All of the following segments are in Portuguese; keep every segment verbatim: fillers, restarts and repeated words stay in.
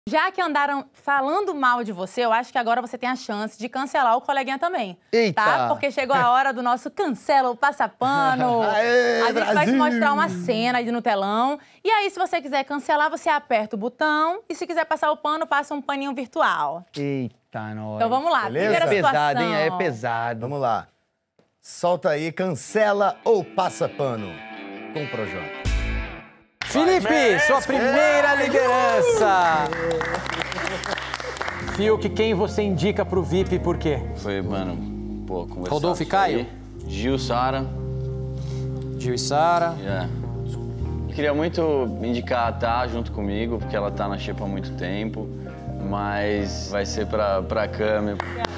Já que andaram falando mal de você, eu acho que agora você tem a chance de cancelar o coleguinha também. Eita! Tá? Porque chegou a hora do nosso cancela o passapano. Aê, a gente Brasil! vai te mostrar uma cena aí no telão. E aí, se você quiser cancelar, você aperta o botão. E se quiser passar o pano, passa um paninho virtual. Eita, nós. Então vamos lá, Beleza? primeira situação. É pesado, hein? É pesado. Vamos lá. Solta aí, cancela ou passa pano com o Projota. Felipe, sua primeira liderança! Fiuk, quem você indica pro V I P e por quê? Foi, mano, pô, conversar. Rodolfo e isso Caio? aí. Gil, Sara. Gil e Sara. Yeah. Queria muito indicar a Tá junto comigo, porque ela tá na xepa há muito tempo. Mas vai ser pra, pra Cami.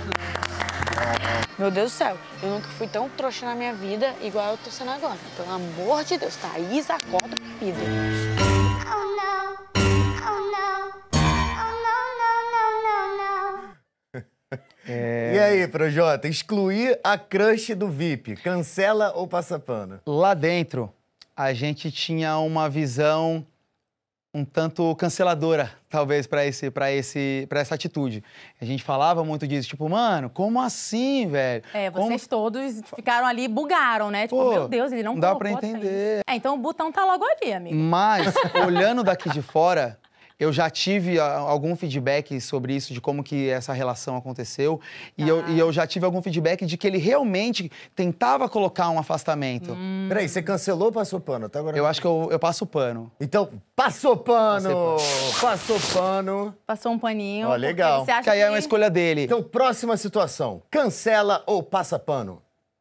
Meu Deus do céu, eu nunca fui tão trouxa na minha vida igual eu tô sendo agora. Pelo amor de Deus, Thaís acorda pra vida. Oh no, oh no, oh no, no, no, no, no. E aí, Projota, excluir a crush do V I P, cancela ou passa pano? Lá dentro, a gente tinha uma visão um tanto canceladora, talvez, para esse, para esse, para essa atitude. A gente falava muito disso, tipo, mano, como assim, velho? É, como... vocês todos ficaram ali, bugaram, né? Tipo, Pô, meu Deus, ele não não dá colocou pra a Thaís. entender. É, então o botão tá logo ali, amigo. Mas, olhando daqui de fora, eu já tive a, algum feedback sobre isso, de como que essa relação aconteceu. E, Ah. eu, e eu já tive algum feedback de que ele realmente tentava colocar um afastamento. Hum. Peraí, você cancelou ou passou pano? Até agora Eu acho que eu, eu passo o pano. Então, passou pano! Passou pano. Passou um paninho. Ó, legal. porque Você acha Que aí é uma que... escolha dele. Então, próxima situação. Cancela ou passa pano?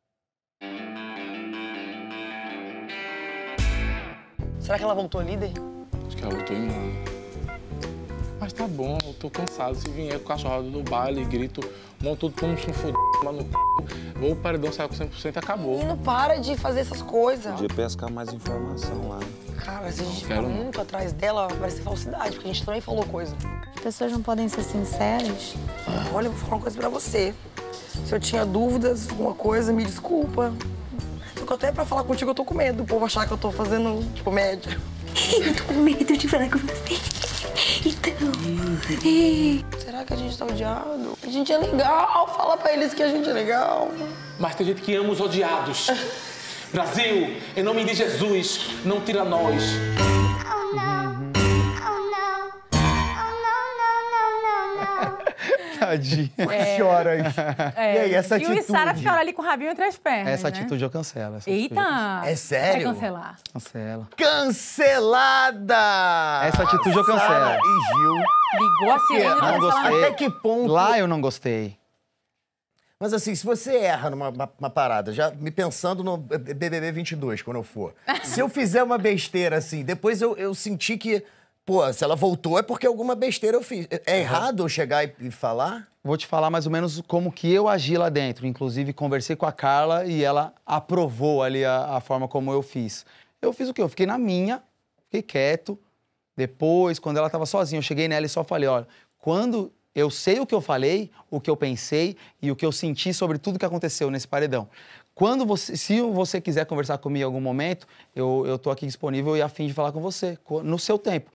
Será que ela voltou líder? Acho que ela voltou imune. Mas tá bom, eu tô cansado. Se vier com o cachorrado do baile, grito, monto tudo como se não for lá no c... Ou o paredão saiu com cem por cento e acabou. Menino, para de fazer essas coisas. Podia pescar mais informação lá. Cara, se a gente Quero ficar não. muito atrás dela, vai ser falsidade, porque a gente também falou coisa. As pessoas não podem ser sinceras? Olha, eu vou falar uma coisa pra você. Se eu tinha dúvidas, alguma coisa, me desculpa. Só que até pra falar contigo eu tô com medo, o povo achar que eu tô fazendo, tipo, média. Eu tô com medo de falar com você. Então. Será que a gente tá odiado? A gente é legal, fala pra eles que a gente é legal. Mas tem gente que ama os odiados. Brasil, em nome de Jesus, não tira nós. Oh no, oh no, oh no, no, no, no, no. Tadinha. Que horas? É. E aí, essa E o atitude? Sara ficaram ali com o rabinho entre as pernas, Essa né? atitude eu cancelo. Essa atitude eu Eita! É sério? Vai cancelar. cancelo. Cancelada! Essa atitude eu cancelo. Sara e Gil. Ligou a sirene Não pra gostei. cancelar. Até que ponto... Lá eu não gostei. Mas assim, se você erra numa uma, uma parada, já me pensando no B B B vinte e dois, quando eu for, se eu fizer uma besteira assim, depois eu, eu senti que, pô, se ela voltou é porque alguma besteira eu fiz. É errado eu chegar e, e falar? Vou te falar mais ou menos como que eu agi lá dentro. Inclusive, conversei com a Carla e ela aprovou ali a, a forma como eu fiz. Eu fiz o quê? Eu fiquei na minha, fiquei quieto. Depois, quando ela estava sozinha, eu cheguei nela e só falei, olha, quando eu sei o que eu falei, o que eu pensei e o que eu senti sobre tudo que aconteceu nesse paredão. Quando você, se você quiser conversar comigo em algum momento, eu, eu tô aqui disponível e a fim de falar com você, no seu tempo.